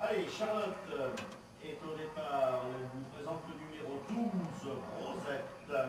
Allez, Charlotte est au départ. Elle vous présente le numéro 12, Rosette.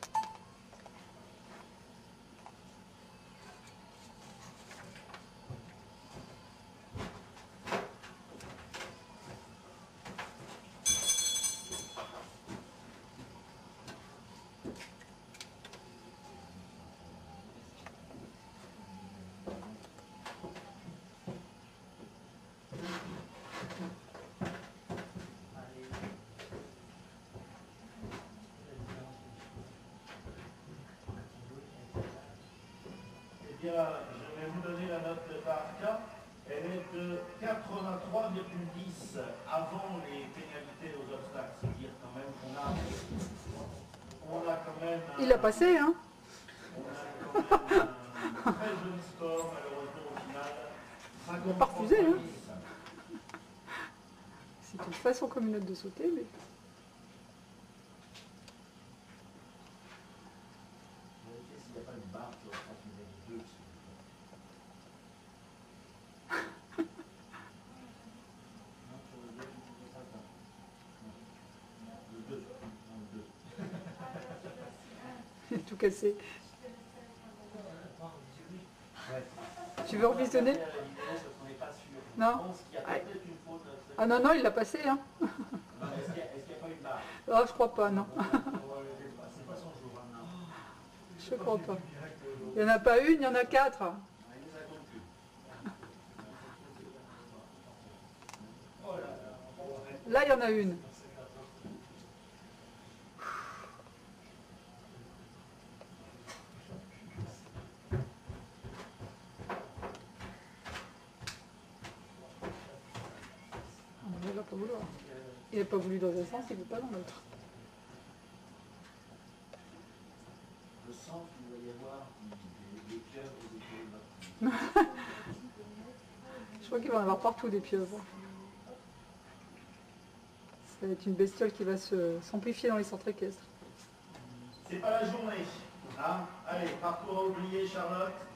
Eh bien, je vais vous donner la note par cas. Elle est de 83,10 avant les pénalités aux obstacles. C'est-à-dire quand même qu'on a quand même Il a passé, hein? on a quand même un très joli score, malheureusement, au final. Il n'a pas refusé, hein? 53,10. C'est une façon comme une autre de sauter, mais... Vérifiez s'il n'y a pas une barre sur le 2. Non, sur le 2, c'est pas ça. Le 2. Non, le 2. Il a tout cassé. Ouais. Tu veux revisionner? Non. Ah non, non, il l'a passé, hein? Est-ce qu'il n'y a pas une barre? Ah, je crois pas, non. C'est pas son jour, hein, non. Je crois pas. Il n'y en a pas une, il y en a 4. Il nous a compris. Oh là là. Là, il y en a une. Il ne va pas vouloir. Il n'a pas voulu dans un sens, il ne veut pas dans l'autre. Je sens qu'il va y avoir des pieuvres et des pieuvres. Je crois qu'il va en avoir partout des pieuvres. Ça va être une bestiole qui va s'amplifier dans les centres équestres. C'est pas la journée. Hein? Allez, parcours à oublier, Charlotte.